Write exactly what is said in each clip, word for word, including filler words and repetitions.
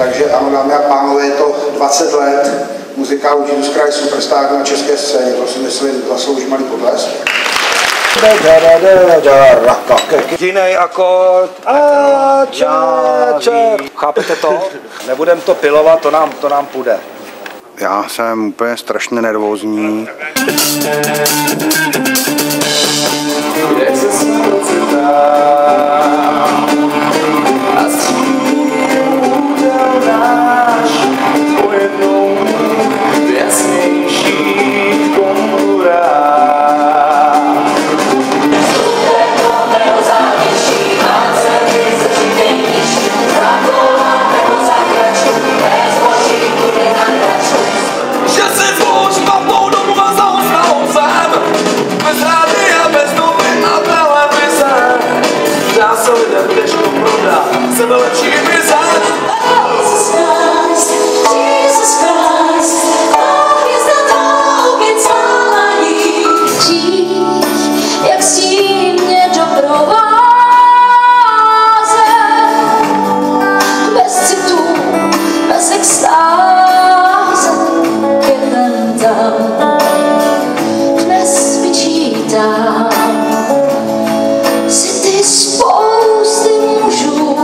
Takže ano, dámy a pánové, je to dvacet let muzikálu Jesus Christ Superstar na české scéně, to si myslím, zaslouží malý potlesk. Jiný akord. A če, če. Chápete to? Nebudem to pilovat, to nám, to nám půjde. Já jsem úplně strašně nervózní. Jak se slunce dá a střídel náš pojednou v jasnějších konturách. Sebe lepší vyzát. Jesus Christ, Jesus Christ, hvězda tobě cálí. Dřív, jak stín mě doprovázel, bez citu, bez extáze, jeden tam dnes vyčítám. Si ty spousty mužů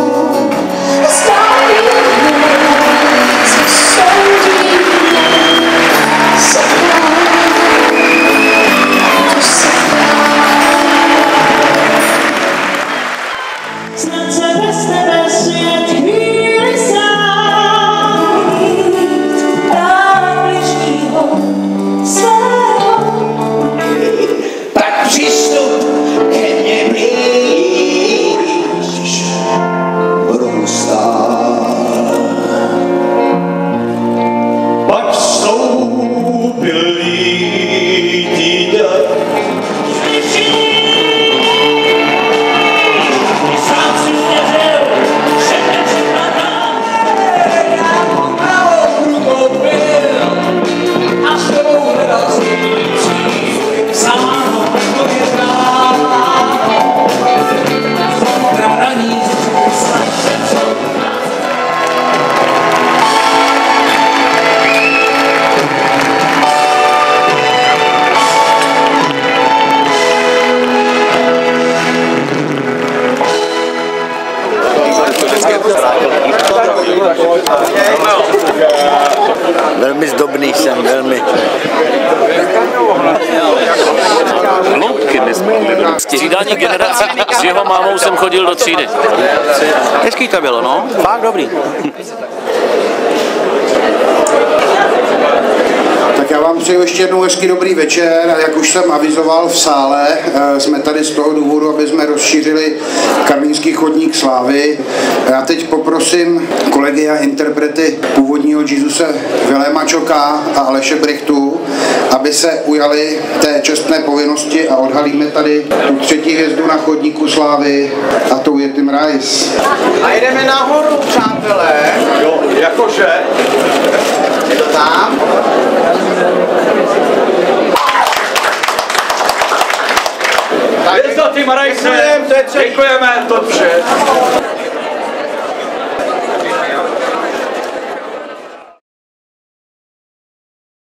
Velmi zdobný jsem, velmi. Hloubky my jsme střídání generací. S jeho mámou jsem chodil do třídy. Hezký to bylo, no. Fakt dobrý. Tak já vám přeju ještě jednou hezký dobrý večer a jak už jsem avizoval v sále, jsme tady z toho důvodu, aby jsme rozšířili Karlínský chodník slávy. Já teď poprosím kolegy a interprety původního Jesuse Viléma Čoka a Aleše Brychtu, aby se ujali té čestné povinnosti a odhalíme tady tu třetí hvězdu na chodníku slávy a tou je Tim Rice. A jdeme nahoru, přátelé. Jo, jakože? Je to tam? Hvězdo Tim Rice, děkujeme, to vše.